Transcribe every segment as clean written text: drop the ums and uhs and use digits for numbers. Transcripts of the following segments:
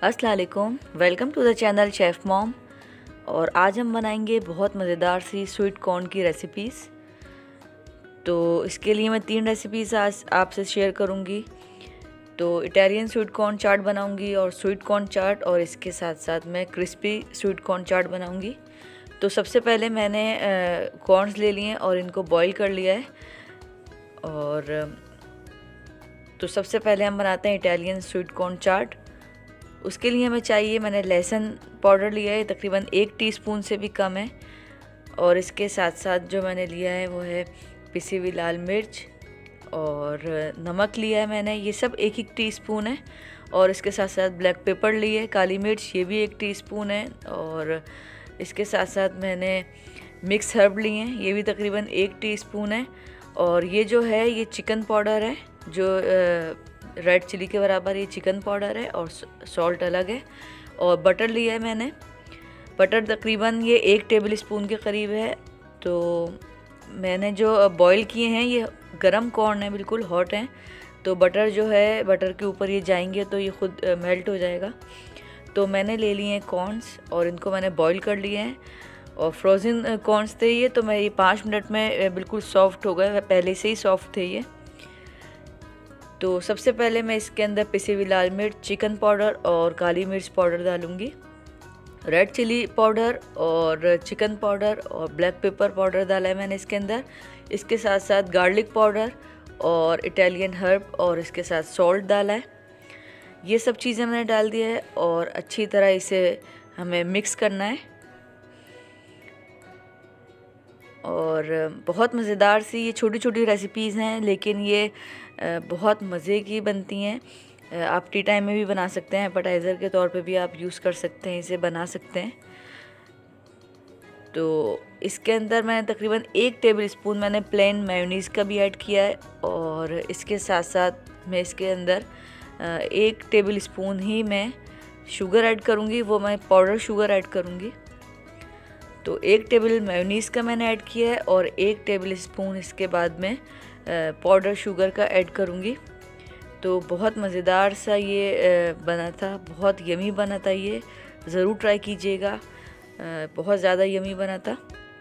अस्सलाम वालेकुम, welcome to the channel chef mom. और आज हम बनाएंगे बहुत मज़ेदार सी स्वीट कॉर्न की रेसिपीज़। तो इसके लिए मैं 3 रेसिपीज़ आज आपसे शेयर करूंगी। तो इटालियन स्वीट कॉर्न चाट बनाऊंगी और स्वीट कॉर्न चाट, और इसके साथ साथ मैं क्रिस्पी स्वीट कॉर्न चाट बनाऊंगी। तो सबसे पहले मैंने कॉर्नस ले लिए हैं और इनको बॉईल कर लिया है। और तो सबसे पहले हम बनाते हैं इटालियन स्वीट कॉर्न चाट। उसके लिए हमें चाहिए, मैंने लहसुन पाउडर लिया है, तकरीबन 1 टीस्पून से भी कम है। और इसके साथ साथ जो मैंने लिया है वो है पिसी हुई लाल मिर्च और नमक लिया है मैंने, ये सब 1-1 टीस्पून है। और इसके साथ साथ ब्लैक पेपर लिए है, काली मिर्च, ये भी 1 टीस्पून है। और इसके साथ साथ मैंने मिक्स हर्ब लिए हैं, ये भी तकरीबन 1 टीस्पून है। और ये जो है ये चिकन पाउडर है, जो रेड चिली के बराबर ये चिकन पाउडर है, और सॉल्ट अलग है। और बटर लिया है मैंने, बटर तकरीबन ये 1 टेबल स्पून के करीब है। तो मैंने जो बॉईल किए हैं ये गरम कॉर्न है, बिल्कुल हॉट हैं। तो बटर जो है, बटर के ऊपर ये जाएंगे तो ये खुद मेल्ट हो जाएगा। तो मैंने ले लिए हैं कॉर्नस और इनको मैंने बॉईल कर लिए हैं। और फ्रोज़न कॉर्नस थे ये, तो मैं ये 5 मिनट में बिल्कुल सॉफ्ट हो गए, पहले से ही सॉफ्ट थे ये। तो सबसे पहले मैं इसके अंदर पिसी हुई लाल मिर्च, चिकन पाउडर और काली मिर्च पाउडर डालूँगी। रेड चिली पाउडर और चिकन पाउडर और ब्लैक पेपर पाउडर डाला है मैंने इसके अंदर। इसके साथ साथ गार्लिक पाउडर और इटालियन हर्ब और इसके साथ सॉल्ट डाला है। ये सब चीज़ें मैंने डाल दिया है और अच्छी तरह इसे हमें मिक्स करना है। और बहुत मज़ेदार सी ये छोटी छोटी रेसिपीज़ हैं, लेकिन ये बहुत मज़े की बनती हैं। आप टी टाइम में भी बना सकते हैं, एपेटाइज़र के तौर पे भी आप यूज़ कर सकते हैं, इसे बना सकते हैं। तो इसके अंदर मैंने तकरीबन 1 टेबल स्पून मैंने प्लेन मेयोनीज़ का भी ऐड किया है। और इसके साथ साथ मैं इसके अंदर 1 टेबल स्पून ही मैं शुगर ऐड करूँगी, वो मैं पाउडर शुगर ऐड करूँगी। तो 1 टेबल मेयोनीज़ का मैंने ऐड किया है और 1 टेबल स्पून इसके बाद में पाउडर शुगर का ऐड करूँगी। तो बहुत मज़ेदार सा ये बना था, बहुत यमी बना था, ये ज़रूर ट्राई कीजिएगा, बहुत ज़्यादा यमी बना था।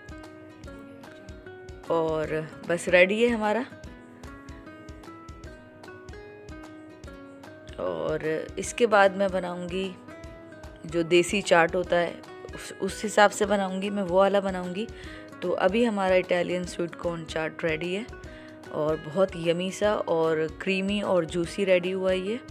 और बस रेडी है हमारा। और इसके बाद मैं बनाऊँगी जो देसी चाट होता है, उस हिसाब से बनाऊंगी, मैं वो वाला बनाऊंगी। तो अभी हमारा Italian sweet corn chaat ready है और बहुत यमी सा और क्रीमी और जूसी रेडी हुआ है ये।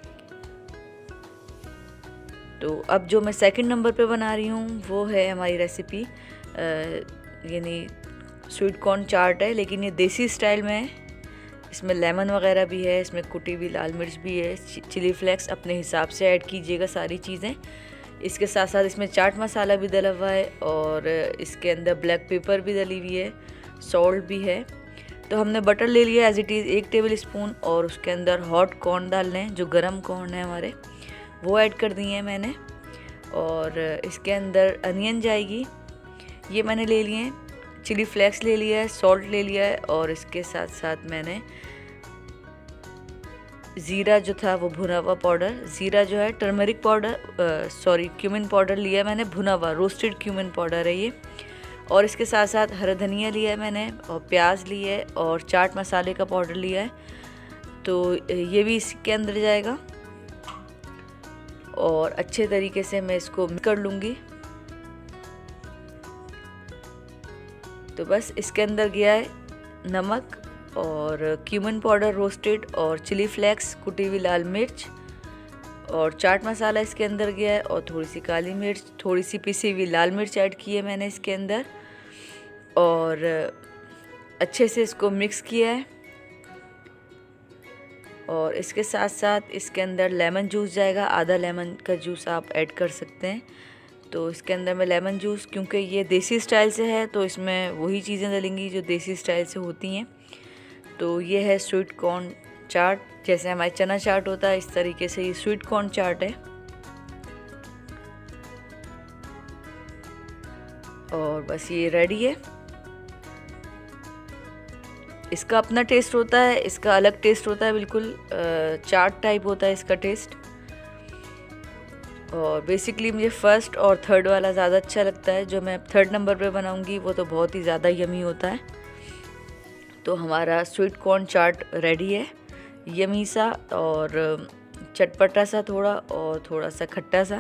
तो अब जो मैं सेकंड नंबर पे बना रही हूँ वो है हमारी रेसिपी, यानी स्वीट कॉर्न चाट है, लेकिन ये देसी स्टाइल में है। इसमें लेमन वगैरह भी है, इसमें कुटी हुई लाल मिर्च भी है, चिली फ्लेक्स अपने हिसाब से ऐड कीजिएगा सारी चीज़ें। इसके साथ साथ इसमें चाट मसाला भी डला हुआ है और इसके अंदर ब्लैक पेपर भी डली हुई है, सॉल्ट भी है। तो हमने बटर ले लिया as it is 1 table spoon, और उसके अंदर हॉट कॉर्न डालने हैं, जो गरम कॉर्न है हमारे, वो ऐड कर दिए हैं मैंने। और इसके अंदर अनियन जाएगी, ये मैंने ले लिए हैं, चिली फ्लेक्स ले लिया है, सॉल्ट ले लिया है। और इसके साथ साथ मैंने ज़ीरा जो था वो भुना हुआ पाउडर, ज़ीरा जो है टर्मरिक पाउडर, क्यूमिन पाउडर लिया है मैंने, भुना हुआ रोस्टेड क्यूमिन पाउडर है ये। और इसके साथ साथ हरा धनिया लिया है मैंने, और प्याज लिया है, और चाट मसाले का पाउडर लिया है। तो ये भी इसके अंदर जाएगा और अच्छे तरीके से मैं इसको मिक्स कर लूँगी। तो बस इसके अंदर गया है नमक और क्यूमिन पाउडर रोस्टेड और चिली फ्लेक्स, कुटी हुई लाल मिर्च और चाट मसाला इसके अंदर गया है, और थोड़ी सी काली मिर्च, थोड़ी सी पिसी हुई लाल मिर्च ऐड की है मैंने इसके अंदर। और अच्छे से इसको मिक्स किया है। और इसके साथ साथ इसके अंदर लेमन जूस जाएगा, आधा लेमन का जूस आप ऐड कर सकते हैं। तो इसके अंदर मैं लेमन जूस, क्योंकि ये देसी स्टाइल से है तो इसमें वही चीज़ें डलेंगी जो देसी स्टाइल से होती हैं। तो ये है स्वीट कॉर्न चाट, जैसे हमारी चना चाट होता है इस तरीके से ये स्वीट कॉर्न चाट है। और बस ये रेडी है। इसका अपना टेस्ट होता है, इसका अलग टेस्ट होता है, बिल्कुल चाट टाइप होता है इसका टेस्ट। और बेसिकली मुझे फर्स्ट और थर्ड वाला ज़्यादा अच्छा लगता है। जो मैं थर्ड नंबर पे बनाऊंगी वो तो बहुत ही ज़्यादा यमी होता है। तो हमारा स्वीट कॉर्न चाट रेडी है, यमी सा और चटपटा सा थोड़ा और थोड़ा सा खट्टा सा।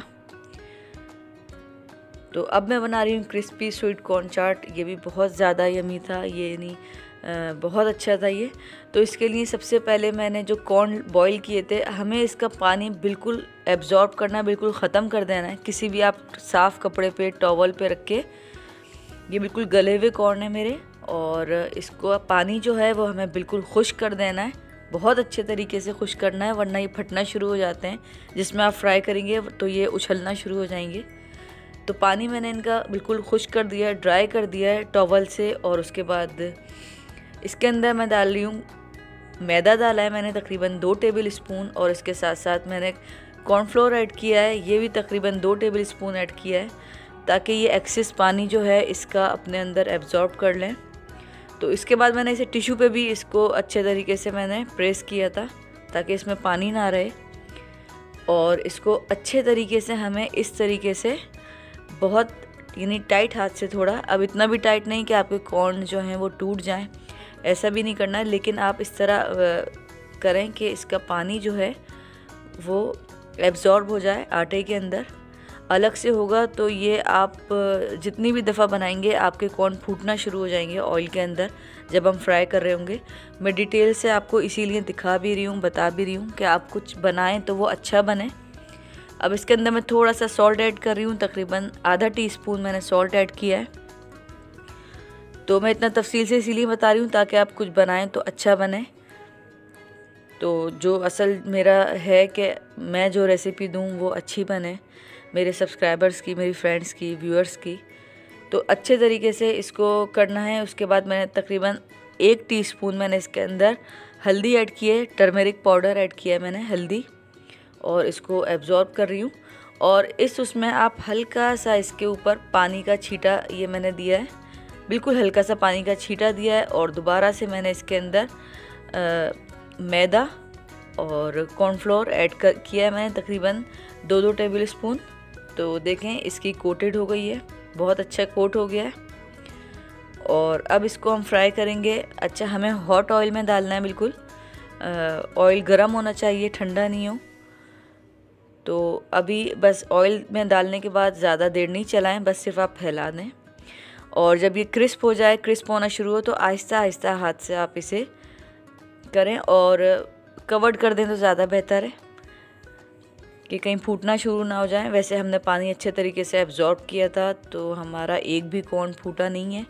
तो अब मैं बना रही हूँ क्रिस्पी स्वीट कॉर्न चाट। ये भी बहुत ज़्यादा यमी था, ये नहीं बहुत अच्छा था ये। तो इसके लिए सबसे पहले मैंने जो कॉर्न बॉईल किए थे, हमें इसका पानी बिल्कुल एब्जॉर्ब करना, बिल्कुल ख़त्म कर देना है। किसी भी आप साफ़ कपड़े पे, टॉवल पे रख के, ये बिल्कुल गले हुए कॉर्न है मेरे, और इसको पानी जो है वो हमें बिल्कुल खुश्क कर देना है। बहुत अच्छे तरीके से खुश्क करना है, वरना ये फटना शुरू हो जाते हैं। जिसमें आप फ्राई करेंगे तो ये उछलना शुरू हो जाएंगे। तो पानी मैंने इनका बिल्कुल खुश्क कर दिया है, ड्राई कर दिया है टॉवल से। और उसके बाद इसके अंदर मैं डाल रही हूँ मैदा। डाला है मैंने तकरीबन 2 टेबल स्पून, और इसके साथ साथ मैंने कॉर्नफ्लोर ऐड किया है, ये भी तकरीबन 2 टेबल स्पून ऐड किया है, ताकि ये एक्सेस पानी जो है इसका अपने अंदर एब्जॉर्ब कर लें। तो इसके बाद मैंने इसे टिश्यू पे भी इसको अच्छे तरीके से मैंने प्रेस किया था, ताकि इसमें पानी ना रहे। और इसको अच्छे तरीके से हमें इस तरीके से बहुत यानी टाइट हाथ से, थोड़ा, अब इतना भी टाइट नहीं कि आपके कॉर्न जो हैं वो टूट जाएं, ऐसा भी नहीं करना है, लेकिन आप इस तरह करें कि इसका पानी जो है वो एब्जॉर्ब हो जाए आटे के अंदर। अलग से होगा तो ये आप जितनी भी दफ़ा बनाएंगे आपके कॉर्न फूटना शुरू हो जाएंगे ऑयल के अंदर, जब हम फ्राई कर रहे होंगे। मैं डिटेल से आपको इसीलिए दिखा भी रही हूँ, बता भी रही हूँ कि आप कुछ बनाएं तो वो अच्छा बने। अब इसके अंदर मैं थोड़ा सा सॉल्ट ऐड कर रही हूँ, तकरीबन आधा टीस्पून मैंने सॉल्ट ऐड किया है। तो मैं इतना तफसील से इसीलिए बता रही हूँ ताकि आप कुछ बनाएं तो अच्छा बने। तो जो असल मेरा है कि मैं जो रेसिपी दूँ वो अच्छी बने, मेरे सब्सक्राइबर्स की, मेरी फ्रेंड्स की, व्यूअर्स की। तो अच्छे तरीके से इसको करना है। उसके बाद मैंने तकरीबन 1 टीस्पून मैंने इसके अंदर हल्दी ऐड की है, टर्मरिक पाउडर ऐड किया है मैंने, हल्दी, और इसको एब्जॉर्ब कर रही हूँ। और उसमें आप हल्का सा इसके ऊपर पानी का छींटा ये मैंने दिया है, बिल्कुल हल्का सा पानी का छींटा दिया है। और दोबारा से मैंने इसके अंदर मैदा और कॉर्नफ्लोर ऐड किया है मैंने, तकरीबन 2-2 टेबल स्पून। तो देखें इसकी कोटेड हो गई है, बहुत अच्छा कोट हो गया है। और अब इसको हम फ्राई करेंगे। अच्छा, हमें हॉट ऑयल में डालना है, बिल्कुल ऑयल गर्म होना चाहिए, ठंडा नहीं हो। तो अभी बस ऑयल में डालने के बाद ज़्यादा देर नहीं चलाएं, बस सिर्फ आप फैला दें। और जब ये क्रिस्प हो जाए, क्रिस्प होना शुरू हो, तो आहिस्ता आहिस्ता हाथ से आप इसे करें और कवर्ड कर दें तो ज़्यादा बेहतर है कि कहीं फूटना शुरू ना हो जाए। वैसे हमने पानी अच्छे तरीके से एब्जॉर्ब किया था, तो हमारा एक भी कॉर्न फूटा नहीं है।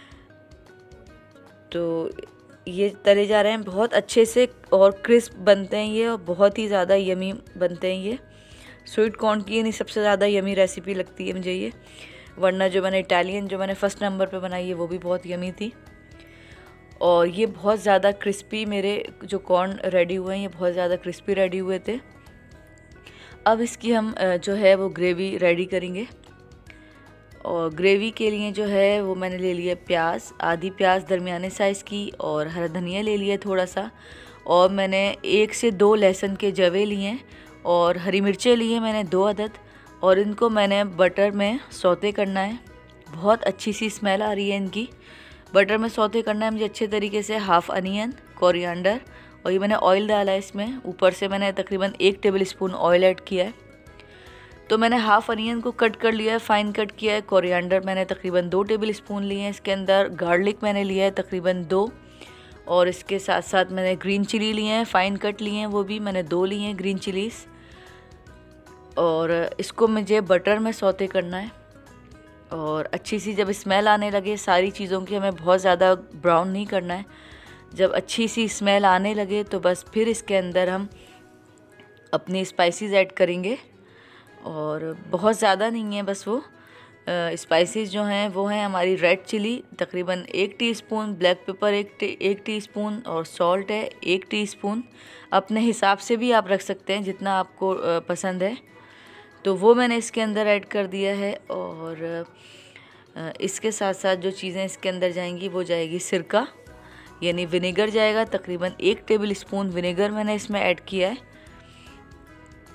तो ये तले जा रहे हैं बहुत अच्छे से और क्रिस्प बनते हैं ये, और बहुत ही ज़्यादा यमी बनते हैं ये। स्वीट कॉर्न की नहीं सबसे ज़्यादा यमी रेसिपी लगती है मुझे ये, वरना जो मैंने इटालियन जो मैंने फर्स्ट नंबर पे बनाई है वो भी बहुत यमी थी। और ये बहुत ज़्यादा क्रिस्पी मेरे जो कॉर्न रेडी हुए हैं, ये बहुत ज़्यादा क्रिस्पी रेडी हुए थे। अब इसकी हम जो है वो ग्रेवी रेडी करेंगे। और ग्रेवी के लिए जो है वो मैंने ले लिया प्याज, आधी प्याज दरमियाने साइज़ की, और हरा धनिया ले लिया थोड़ा सा, और मैंने 1 से 2 लहसुन के जवे लिए हैं, और हरी मिर्चें लिए मैंने 2 अदद, और इनको मैंने बटर में सौते करना है। बहुत अच्छी सी स्मेल आ रही है इनकी। बटर में सौते करना है मुझे अच्छे तरीके से। हाफ़ अनियन, कोरिएंडर, और ये मैंने ऑयल डाला है इसमें। ऊपर से मैंने तकरीबन 1 टेबल स्पून ऑयल ऐड किया है। तो मैंने हाफ़ अनियन को कट कर लिया है, फ़ाइन कट किया है। कोरिएंडर मैंने तकरीबन 2 टेबल स्पून लिए हैं इसके अंदर। गार्लिक मैंने लिया है तकरीबन 2, और इसके साथ साथ मैंने ग्रीन चिली लिए हैं, फ़ाइन कट लिए हैं, वो भी मैंने 2 लिए हैं ग्रीन चिलीज़। और इसको मुझे बटर में सौते करना है। और अच्छी सी जब स्मेल आने लगे सारी चीज़ों की, हमें बहुत ज़्यादा ब्राउन नहीं करना है। जब अच्छी सी स्मेल आने लगे तो बस फिर इसके अंदर हम अपनी स्पाइसेस ऐड करेंगे, और बहुत ज़्यादा नहीं है, बस वो स्पाइसेस जो हैं वो हैं हमारी रेड चिली तकरीबन 1 टीस्पून, ब्लैक पेपर 1 टीस्पून, और सॉल्ट है 1 टीस्पून। अपने हिसाब से भी आप रख सकते हैं जितना आपको पसंद है। तो वो मैंने इसके अंदर ऐड कर दिया है। और इसके साथ साथ जो चीज़ें इसके अंदर जाएंगी वो जाएगी सिरका, यानी विनेगर जाएगा। तकरीबन 1 टेबल स्पून विनेगर मैंने इसमें ऐड किया है।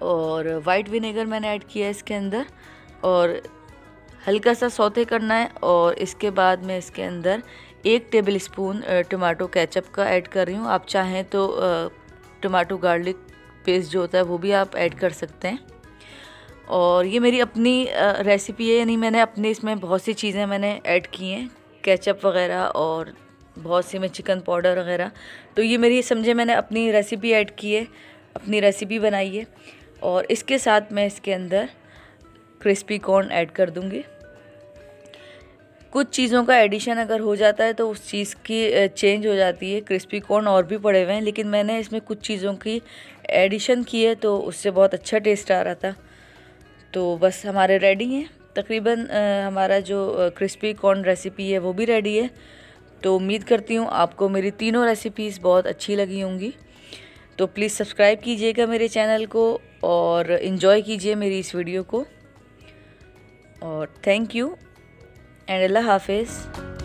और वाइट विनेगर मैंने ऐड किया है इसके अंदर, और हल्का सा सौते करना है। और इसके बाद मैं इसके अंदर 1 टेबल स्पून टमाटो केचप का ऐड कर रही हूँ। आप चाहें तो टमाटो गार्लिक पेस्ट जो होता है वो भी आप ऐड कर सकते हैं। और ये मेरी अपनी रेसिपी है, यानी मैंने अपने इसमें बहुत सी चीज़ें मैंने ऐड की हैं, केचप वगैरह और बहुत सी में चिकन पाउडर वगैरह। तो ये मेरी समझे मैंने अपनी रेसिपी ऐड की है, अपनी रेसिपी बनाई है। और इसके साथ मैं इसके अंदर क्रिस्पी कॉर्न ऐड कर दूँगी। कुछ चीज़ों का एडिशन अगर हो जाता है तो उस चीज़ की चेंज हो जाती है। क्रिस्पी कॉर्न और भी पड़े हुए हैं, लेकिन मैंने इसमें कुछ चीज़ों की एडिशन की है तो उससे बहुत अच्छा टेस्ट आ रहा था। तो बस हमारे रेडी हैं तकरीबन। हमारा जो क्रिस्पी कॉर्न रेसिपी है वो भी रेडी है। तो उम्मीद करती हूँ आपको मेरी तीनों रेसिपीज़ बहुत अच्छी लगी होंगी। तो प्लीज़ सब्सक्राइब कीजिएगा मेरे चैनल को और इन्जॉय कीजिए मेरी इस वीडियो को। और थैंक यू एंड अल्लाह हाफिज़।